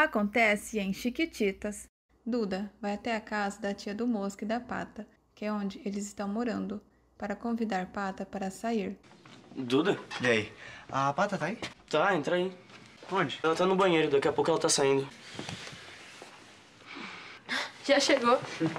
Acontece em Chiquititas. Duda vai até a casa da tia do Mosca e da Pata, que é onde eles estão morando, para convidar Pata para sair. Duda? E aí? A Pata tá aí? Tá, entra aí. Onde? Ela tá no banheiro, daqui a pouco ela tá saindo. Já chegou.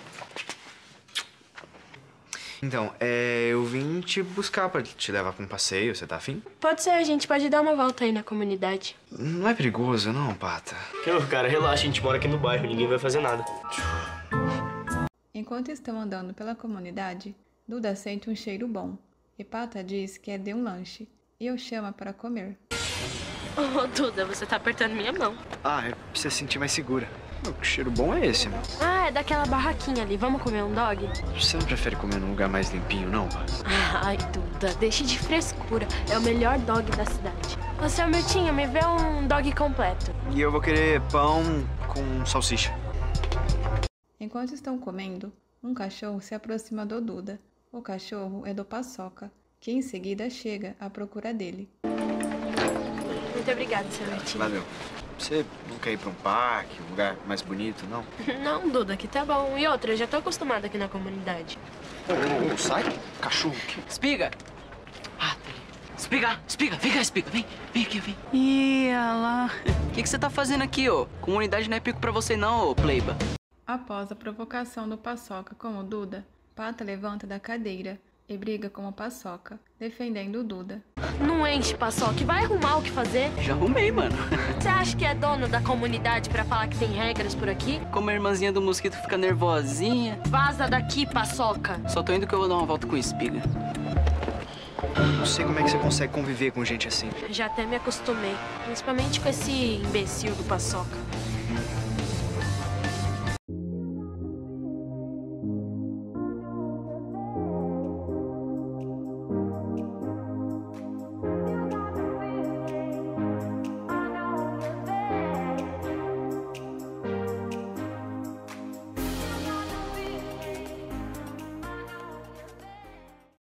Então, eu vim te buscar pra te levar pra um passeio, você tá afim? Pode ser, a gente pode dar uma volta aí na comunidade. Não é perigoso, não, Pata? Cara, relaxa, a gente mora aqui no bairro, ninguém vai fazer nada. Enquanto estão andando pela comunidade, Duda sente um cheiro bom, e Pata diz que é de um lanche, e o chama para comer. Oh, Duda, você tá apertando minha mão. Ah, é pra você se sentir mais segura. Que cheiro bom é esse, meu? Ah, é daquela barraquinha ali. Vamos comer um dog? Você não prefere comer num lugar mais limpinho, não, Pata? Ai, Duda, deixe de frescura. É o melhor dog da cidade. Ô, seu Miltinho, me vê um dog completo. E eu vou querer pão com salsicha. Enquanto estão comendo, um cachorro se aproxima do Duda. O cachorro é do Paçoca, que em seguida chega à procura dele. Muito obrigada, seu Miltinho. Valeu. Você não quer ir pra um parque, um lugar mais bonito, não? Não, Duda, aqui tá bom. E outra, eu já tô acostumada aqui na comunidade. Ô, sai, cachorro. Espiga! Ah, tá ali. Espiga, vem cá, Espiga, vem aqui, vem. Ih, lá. O que você tá fazendo aqui, ô? Comunidade não é pico pra você não, ô, pleiba. Após a provocação do Paçoca com o Duda, Pata levanta da cadeira e briga com o Paçoca, defendendo o Duda. Não enche, Paçoca, vai arrumar o que fazer. Já arrumei, mano. Você acha que é dono da comunidade pra falar que tem regras por aqui? Como a irmãzinha do mosquito fica nervosinha. Vaza daqui, Paçoca. Só tô indo que eu vou dar uma volta com o Espiga. Não sei como é que você consegue conviver com gente assim. Já até me acostumei, principalmente com esse imbecil do Paçoca.